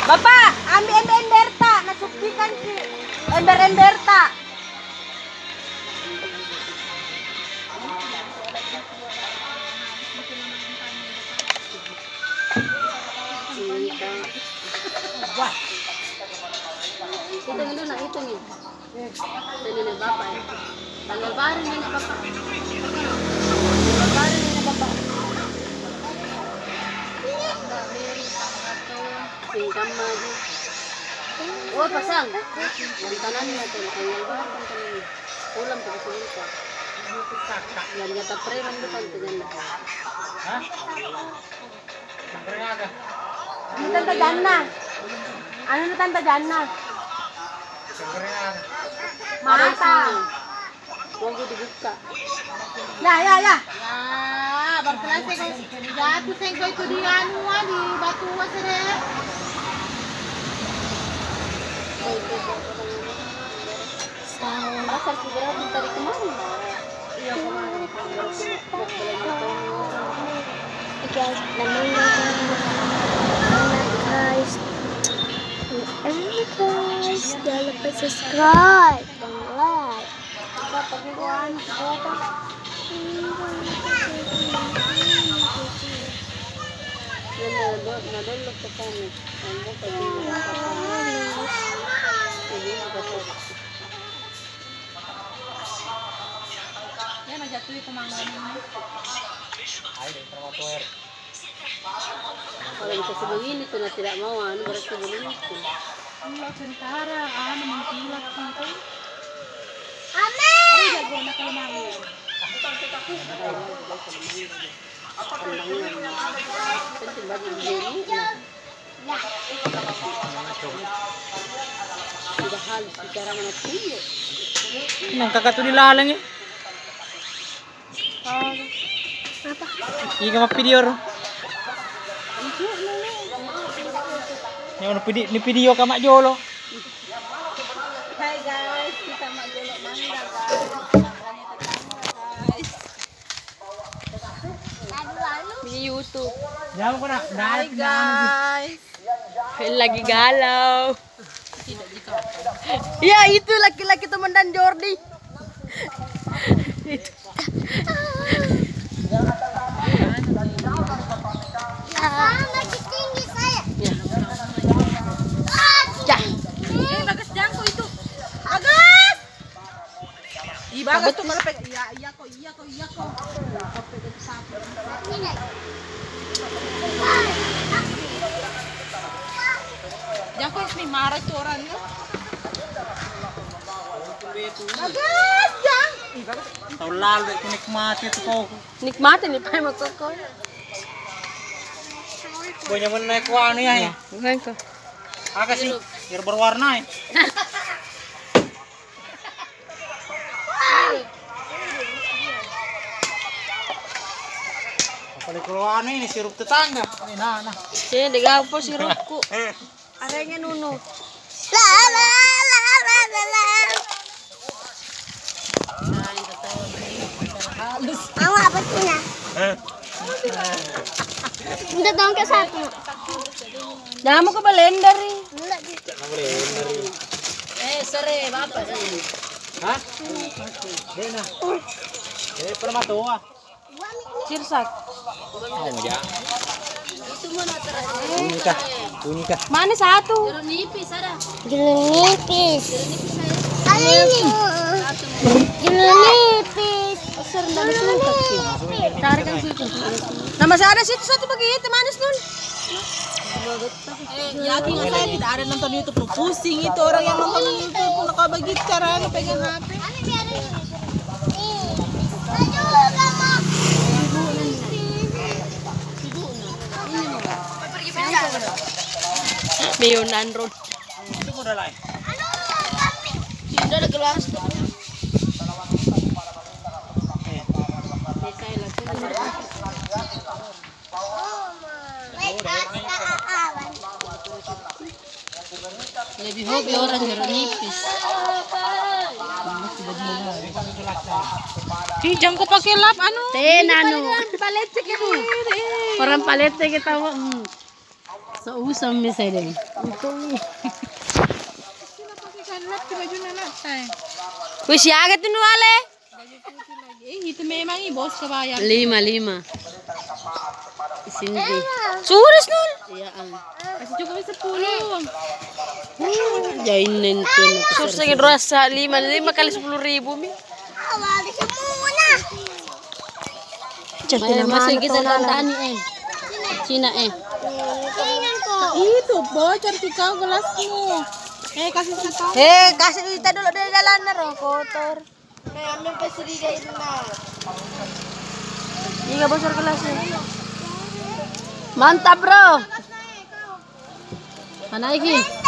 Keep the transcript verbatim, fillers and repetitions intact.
Bapak, ambil ember-ember tak, nasuktikan si ember-ember tak. Wah. Hitung dulu, nak hitung ya. Ini nih bapak ya. Tanggal baru nih bapak. Tanggal baru nih bapak. Singkam maju. Oh pasang. Yang kanannya tuh tanggal baru kan kanannya. Ulam tuh kesini kok. Yang nyata preman depan tuh janda. Hah? Sampai ada. Ini Tante Jana. Ano na Tante Jana? Sampai ada. Mata. Huwag ko dibuka. Ya, ya, ya. Ah, berkelas ko. Jatuh sengko itu di anu di batu sere. Asal sigara minta di kemana? Iya kemana? Guys, naman guys. And guys, jangan lupa subscribe dan like. Nadulog ka kami. Ang mo pag-iwan ka kami. Ya najatuh itu mangga ini. Ay, tramator. Kalau bisa sebegini itu nah tidak mau, anu berarti belum itu. Allah tentara, anu mengkilat gitu. Ame! Ada jago anak lemari. Penting bagi diri. Sudah halus bicara mana tuyo. Nang kakatu nilalang eh. Apa? Iya mah video ro. Yang nu video ni video ka mak jolo. Hai guys, kita mau golok mangga guys. Di YouTube. Jangan ko na. Hai guys. Lagi galau. Ya itu laki-laki teman dan Jordi. Itu. Ah, makin tinggi saya. Ya. Cah. Eh, bagus jangko itu. Bagus. Ih, bagus tuh malah pegang. Iya, iya kok, iya kok, iya kok. Ini. Jangko ini marah tuh orangnya. Bagus, Jang. Ih, bagus. Tahun lalu aku nikmati itu kau. Nikmatin nih Pak Makoko. Banyak menaik anu ya. Bukan kok. Agak sih biar berwarna ya. Apalagi kalau anu ini sirup tetangga. Ini nah nah. Sini digapo sirupku. Arenya nunu. La la la la la la. Mau apa sih ya? Udah dong ke satu. Jangan mau ke blender nih. Eh, sore, bapak sih. Hah? Dena. Eh, pernah tua. Sirsak. Oh, ya. Itu mana terakhir? Bunyi kah? Bunyi kah? Mana satu? Jeruk nipis ada. Jeruk nipis. Kali ini. Jeruk nipis. Serendam sungkap sih. Tarik kan situ. Nah masih ada situ satu begitu manis nun. Eh, yakin nggak saya tidak ada nonton YouTube tuh. Pusing itu orang yang nonton YouTube pun kalau begitu caranya pegang H P. Meunan ron. Itu udah lain. Sudah ada gelas. Lebih hobi orang jeruk nipis. Ih, jangan kau pakai lap anu. Ten anu. Palete kita. Orang palete kita. Hmm. Sa usam ni saya din. Sila pakai kanlat ke baju nanak tay. Wis agak tu nuale. Baju putih lagi. Eh itu memang ini bos kebayar. Lima lima. Sindi. Suris nul. Iya ang. Kasih cukup sepuluh. Jainin ko na. Suris lagi rasa lima lima kali sepuluh ribu mi. Awali semua. May masih kita tandaan ni eh. Cina eh. Tingnan ko. Itu bocor tikau gelasmu. Eh kasih satu. Eh, kasih kita dulu dari jalan roh kotor. May ambil pasuri dari na. Ini enggak bocor gelasnya. Mantap bro. Mana iki?